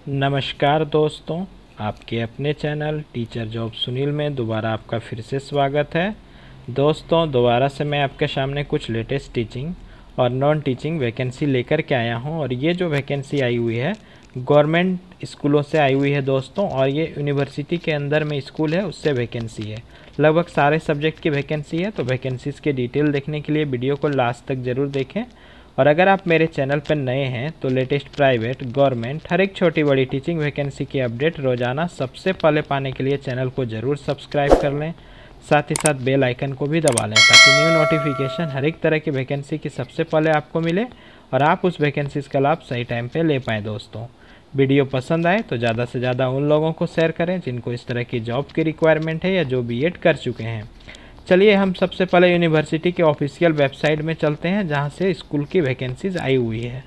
नमस्कार दोस्तों, आपके अपने चैनल टीचर जॉब सुनील में दोबारा आपका फिर से स्वागत है। दोस्तों, दोबारा से मैं आपके सामने कुछ लेटेस्ट टीचिंग और नॉन टीचिंग वैकेंसी लेकर के आया हूं और ये जो वैकेंसी आई हुई है गवर्नमेंट स्कूलों से आई हुई है दोस्तों, और ये यूनिवर्सिटी के अंदर में स्कूल है उससे वैकेंसी है। लगभग सारे सब्जेक्ट की वैकेंसी है, तो वैकेंसीज़ के डिटेल देखने के लिए वीडियो को लास्ट तक ज़रूर देखें। और अगर आप मेरे चैनल पर नए हैं तो लेटेस्ट प्राइवेट, गवर्नमेंट, हर एक छोटी बड़ी टीचिंग वैकेंसी की अपडेट रोजाना सबसे पहले पाने के लिए चैनल को ज़रूर सब्सक्राइब कर लें। साथ ही साथ बेल आइकन को भी दबा लें ताकि न्यू नोटिफिकेशन हर एक तरह की वैकेंसी की सबसे पहले आपको मिले और आप उस वैकेंसीज़ का लाभ सही टाइम पर ले पाएँ। दोस्तों, वीडियो पसंद आए तो ज़्यादा से ज़्यादा उन लोगों को शेयर करें जिनको इस तरह की जॉब की रिक्वायरमेंट है या जो बीएड कर चुके हैं। चलिए हम सबसे पहले यूनिवर्सिटी के ऑफिशियल वेबसाइट में चलते हैं जहां से स्कूल की वैकेंसीज आई हुई है।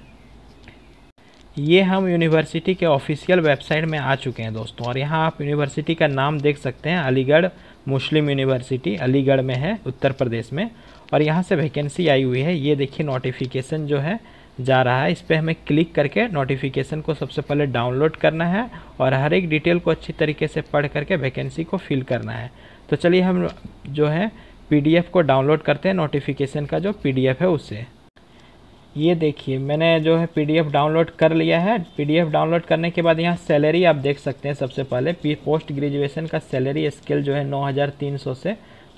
ये हम यूनिवर्सिटी के ऑफिशियल वेबसाइट में आ चुके हैं दोस्तों, और यहाँ आप यूनिवर्सिटी का नाम देख सकते हैं। अलीगढ़ मुस्लिम यूनिवर्सिटी अलीगढ़ में है, उत्तर प्रदेश में, और यहाँ से वैकेंसी आई हुई है। ये देखिए नोटिफिकेशन जो है जा रहा है, इस पर हमें क्लिक करके नोटिफिकेशन को सबसे पहले डाउनलोड करना है और हर एक डिटेल को अच्छी तरीके से पढ़ करके वैकेंसी को फिल करना है। तो चलिए हम जो है पीडीएफ को डाउनलोड करते हैं, नोटिफिकेशन का जो पीडीएफ है उससे। ये देखिए मैंने जो है पीडीएफ डाउनलोड कर लिया है। पीडीएफ डाउनलोड करने के बाद यहाँ सैलरी आप देख सकते हैं। सबसे पहले पोस्ट ग्रेजुएशन का सैलरी स्केल जो है 9,300 से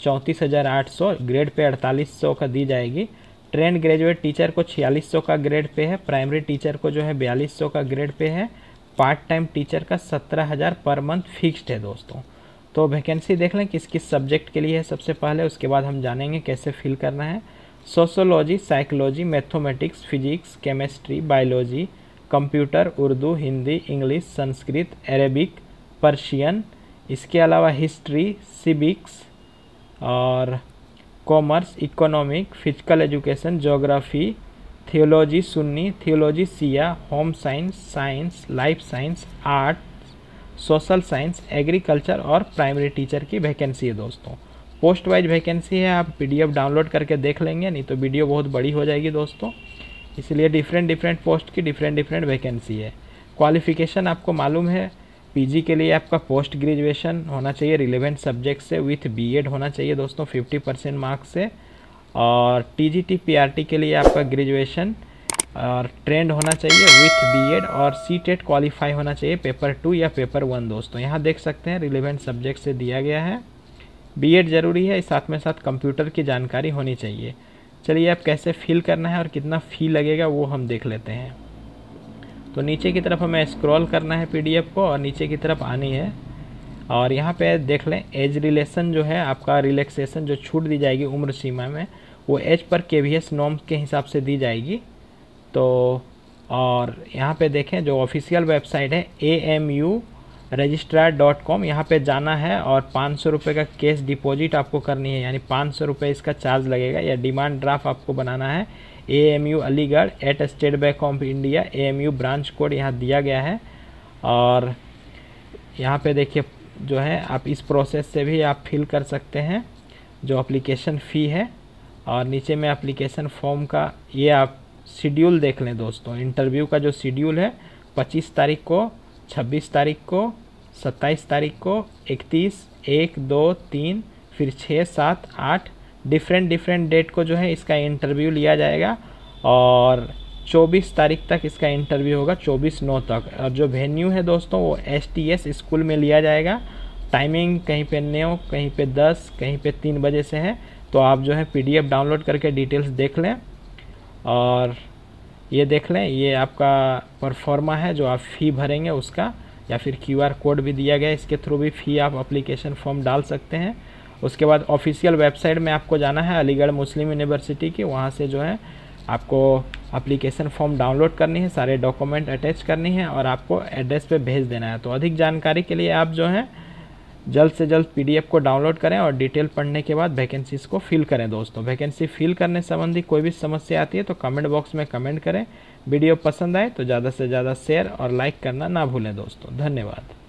34,800, ग्रेड पे 4800 का दी जाएगी। ट्रेंड ग्रेजुएट टीचर को 4600 का ग्रेड पे है, प्राइमरी टीचर को जो है 4200 का ग्रेड पे है, पार्ट टाइम टीचर का 17,000 पर मंथ फिक्स्ड है दोस्तों। तो वैकेंसी देख लें किस किस सब्जेक्ट के लिए है सबसे पहले, उसके बाद हम जानेंगे कैसे फिल करना है। Sociology, psychology, mathematics, physics, chemistry, biology, computer, Urdu, Hindi, English, Sanskrit, Arabic, Persian, इसके अलावा हिस्ट्री, सिविक्स और commerce, economic, physical education, geography, theology Sunni, theology Shia, home science, science, life science, art, social science, agriculture और प्राइमरी टीचर की vacancy है दोस्तों। Post wise vacancy है, आप PDF download करके देख लेंगे, नहीं तो वीडियो बहुत बड़ी हो जाएगी दोस्तों, इसलिए डिफरेंट पोस्ट की डिफरेंट वैकेंसी है। क्वालिफिकेशन आपको मालूम है, पीजी के लिए आपका पोस्ट ग्रेजुएशन होना चाहिए रिलेवेंट सब्जेक्ट से विथ बीएड होना चाहिए दोस्तों 50% मार्क्स से, और टीजीटी पीआरटी के लिए आपका ग्रेजुएशन और ट्रेंड होना चाहिए विथ बीएड, और सीटेट क्वालिफाई होना चाहिए पेपर 2 या पेपर 1 दोस्तों। यहाँ देख सकते हैं रिलेवेंट सब्जेक्ट से दिया गया है। बीएड ज़रूरी है, साथ में साथ कंप्यूटर की जानकारी होनी चाहिए। चलिए अब कैसे फिल करना है और कितना फ़ी लगेगा वो हम देख लेते हैं। तो नीचे की तरफ हमें स्क्रॉल करना है पीडीएफ को और नीचे की तरफ आनी है, और यहाँ पे देख लें एज रिलेशन जो है आपका रिलैक्सेशन जो छूट दी जाएगी उम्र सीमा में, वो एज पर केवीएस नॉर्म के हिसाब से दी जाएगी। तो और यहाँ पे देखें जो ऑफिशियल वेबसाइट है amu.registrar.com, यहाँ पे जाना है और 500 रुपये का कैश डिपॉजिट आपको करनी है, यानी 500 रुपये इसका चार्ज लगेगा। या डिमांड ड्राफ्ट आपको बनाना है AMU Aligarh @ State Bank of India, AMU branch code यहाँ दिया गया है। और यहाँ पे देखिए जो है आप इस प्रोसेस से भी आप फिल कर सकते हैं जो एप्लीकेशन फ़ी है, और नीचे में एप्लीकेशन फॉर्म का ये आप शेड्यूल देख लें दोस्तों। इंटरव्यू का जो शेड्यूल है 25 तारीख को, 26 तारीख को, 27 तारीख को, 31, 1, 2, 3, फिर 6, 7, 8 डिफरेंट डेट को जो है इसका इंटरव्यू लिया जाएगा, और 24 तारीख तक इसका इंटरव्यू होगा, 24/9 तक। और जो वेन्यू है दोस्तों वो STS स्कूल में लिया जाएगा। टाइमिंग कहीं पे 9, कहीं पे 10, कहीं पे 3 बजे से है। तो आप जो है पीडीएफ डाउनलोड करके डिटेल्स देख लें, और ये देख लें ये आपका परफॉर्मा है जो आप फ़ी भरेंगे उसका, या फिर QR कोड भी दिया गया है, इसके थ्रू भी फ़ी आप एप्लीकेशन फॉर्म डाल सकते हैं। उसके बाद ऑफिशियल वेबसाइट में आपको जाना है अलीगढ़ मुस्लिम यूनिवर्सिटी की, वहाँ से जो है आपको एप्लीकेशन फॉर्म डाउनलोड करनी है, सारे डॉक्यूमेंट अटैच करनी है और आपको एड्रेस पे भेज देना है। तो अधिक जानकारी के लिए आप जो है जल्द से जल्द पीडीएफ को डाउनलोड करें और डिटेल पढ़ने के बाद वैकेंसीज़ को फिल करें दोस्तों। वैकेंसी फिल करने संबंधी कोई भी समस्या आती है तो कमेंट बॉक्स में कमेंट करें। वीडियो पसंद आए तो ज़्यादा से ज़्यादा शेयर और लाइक करना ना भूलें दोस्तों। धन्यवाद।